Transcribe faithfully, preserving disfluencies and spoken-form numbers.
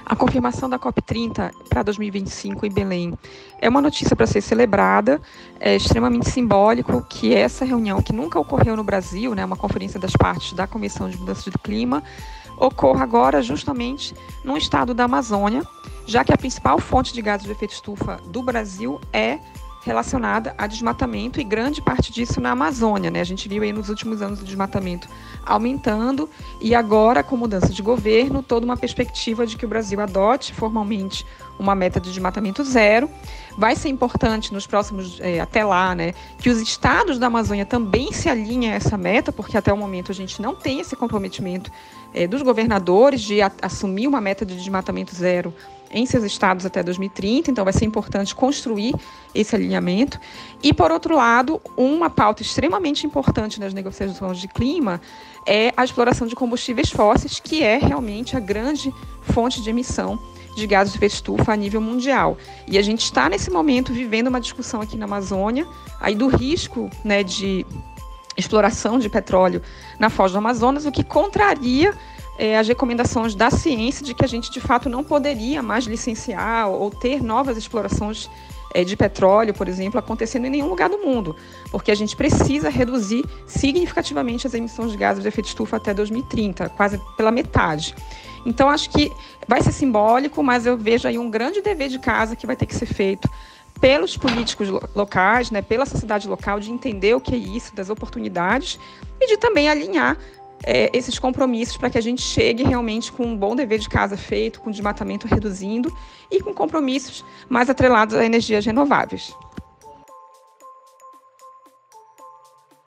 A confirmação da COP trinta para dois mil e vinte e cinco em Belém é uma notícia para ser celebrada, é extremamente simbólico que essa reunião, que nunca ocorreu no Brasil, né, uma conferência das partes da Convenção de Mudança do Clima, ocorra agora justamente no estado da Amazônia, já que a principal fonte de gases de efeito estufa do Brasil é relacionada a desmatamento e grande parte disso na Amazônia, né? A gente viu aí nos últimos anos o desmatamento aumentando e agora, com mudança de governo, toda uma perspectiva de que o Brasil adote formalmente uma meta de desmatamento zero. Vai ser importante nos próximos, é, até lá, né, que os estados da Amazônia também se alinhem a essa meta, porque até o momento a gente não tem esse comprometimento é, dos governadores de a, assumir uma meta de desmatamento zero em seus estados até dois mil e trinta, então vai ser importante construir esse alinhamento. E, por outro lado, uma pauta extremamente importante nas negociações de clima é a exploração de combustíveis fósseis, que é realmente a grande fonte de emissão de gases de efeito estufa a nível mundial. E a gente está, nesse momento, vivendo uma discussão aqui na Amazônia, aí do risco, né, de exploração de petróleo na foz do Amazonas, o que contraria É, as recomendações da ciência de que a gente, de fato, não poderia mais licenciar ou ter novas explorações é, de petróleo, por exemplo, acontecendo em nenhum lugar do mundo, porque a gente precisa reduzir significativamente as emissões de gases de efeito estufa até dois mil e trinta, quase pela metade. Então, acho que vai ser simbólico, mas eu vejo aí um grande dever de casa que vai ter que ser feito pelos políticos locais, né, pela sociedade local, de entender o que é isso, das oportunidades, e de também alinhar É, esses compromissos para que a gente chegue realmente com um bom dever de casa feito, com desmatamento reduzindo e com compromissos mais atrelados a energias renováveis.